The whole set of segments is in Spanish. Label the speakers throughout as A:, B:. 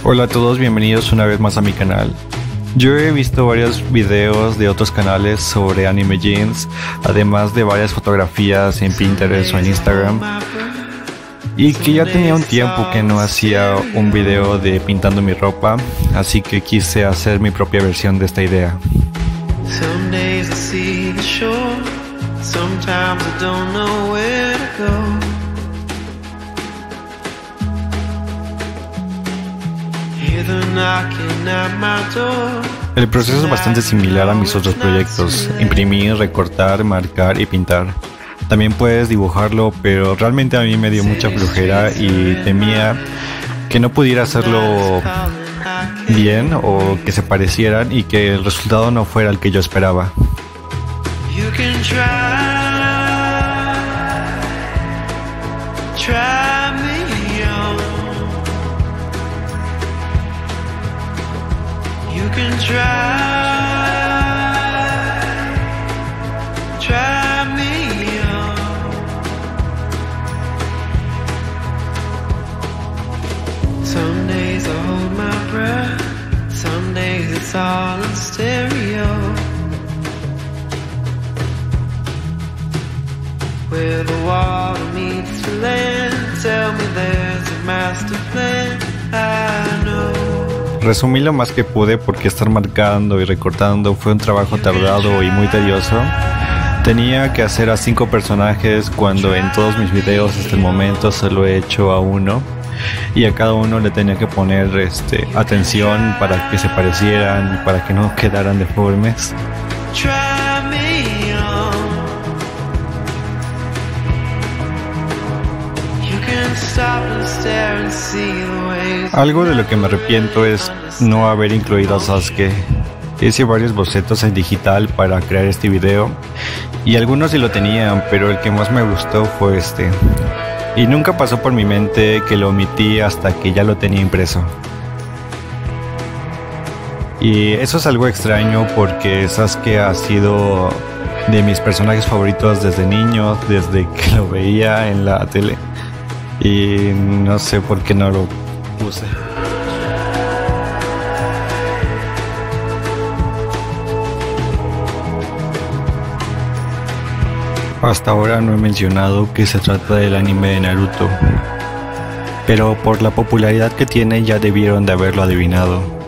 A: Hola a todos, bienvenidos una vez más a mi canal. Yo he visto varios videos de otros canales sobre Anime Jeans, además de varias fotografías en Pinterest o en Instagram, y que ya tenía un tiempo que no hacía un video de pintando mi ropa, así que quise hacer mi propia versión de esta idea. El proceso es bastante similar a mis otros proyectos: imprimir, recortar, marcar y pintar. También puedes dibujarlo, pero realmente a mí me dio mucha flojera y temía que no pudiera hacerlo bien o que se parecieran y que el resultado no fuera el que yo esperaba.
B: Try me on. Some days I hold my breath, some days it's all in stereo. Where the water meets the land, tell me there's a master plan, I know.
A: Resumí lo más que pude porque estar marcando y recortando fue un trabajo tardado y muy tedioso. Tenía que hacer a 5 personajes cuando en todos mis videos hasta el momento solo he hecho a uno, y a cada uno le tenía que poner atención para que se parecieran y para que no quedaran deformes. Algo de lo que me arrepiento es no haber incluido a Sasuke. Hice varios bocetos en digital para crear este video y algunos sí lo tenían, pero el que más me gustó fue este. Y nunca pasó por mi mente que lo omití hasta que ya lo tenía impreso. Y eso es algo extraño porque Sasuke ha sido de mis personajes favoritos desde niño, desde que lo veía en la tele. Y no sé por qué no lo puse. Hasta ahora no he mencionado que se trata del anime de Naruto, pero por la popularidad que tiene ya debieron de haberlo adivinado.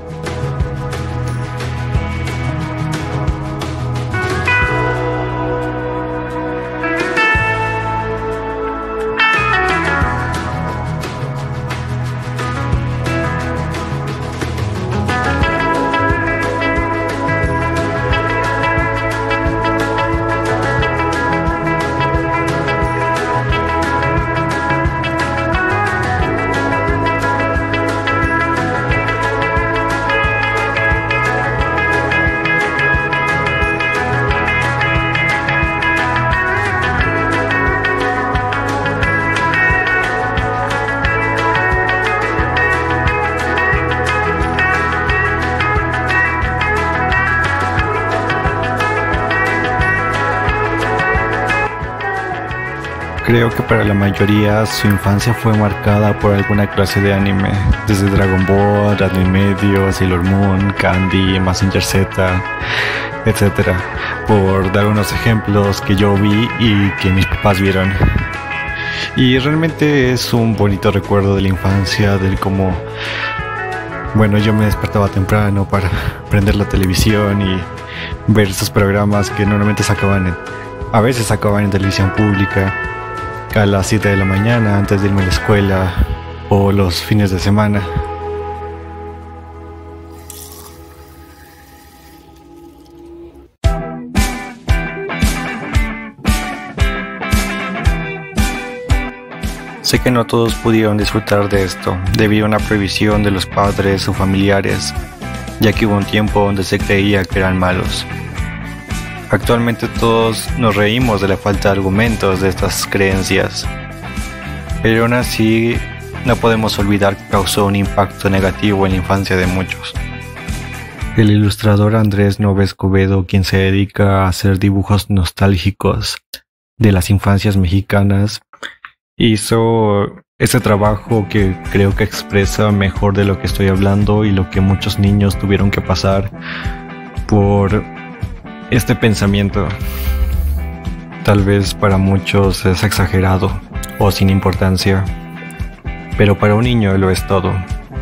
A: Creo que para la mayoría su infancia fue marcada por alguna clase de anime, desde Dragon Ball, Ranma y medio, Sailor Moon, Candy, Mazinger Z, etc. Por dar unos ejemplos que yo vi y que mis papás vieron. Y realmente es un bonito recuerdo de la infancia, del cómo, bueno, yo me despertaba temprano para prender la televisión y ver esos programas que normalmente a veces sacaban en televisión pública a las 7 de la mañana antes de irme a la escuela o los fines de semana. Sé que no todos pudieron disfrutar de esto debido a una prohibición de los padres o familiares, ya que hubo un tiempo donde se creía que eran malos. Actualmente todos nos reímos de la falta de argumentos de estas creencias, pero aún así no podemos olvidar que causó un impacto negativo en la infancia de muchos. El ilustrador Andrés Nova Escobedo, quien se dedica a hacer dibujos nostálgicos de las infancias mexicanas, hizo Este trabajo que creo que expresa mejor de lo que estoy hablando y lo que muchos niños tuvieron que pasar por este pensamiento. Tal vez para muchos es exagerado o sin importancia, pero para un niño lo es todo.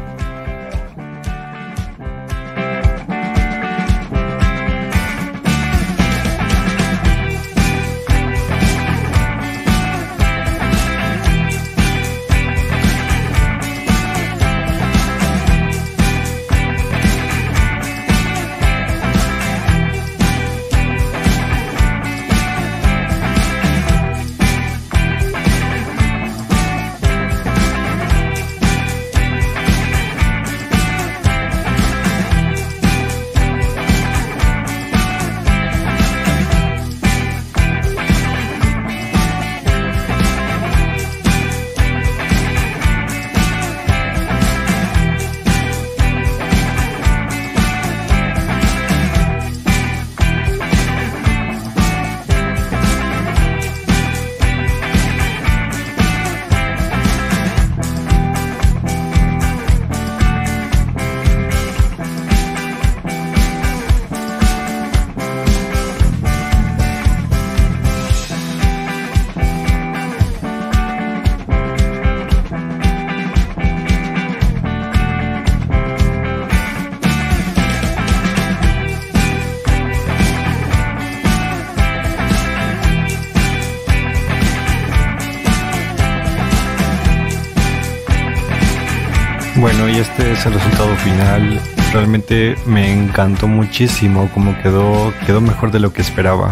A: Bueno, y este es el resultado final. Realmente me encantó muchísimo cómo quedó mejor de lo que esperaba.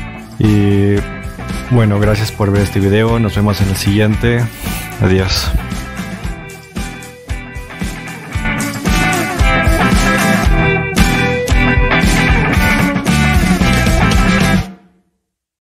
A: Y bueno, gracias por ver este video. Nos vemos en el siguiente. Adiós.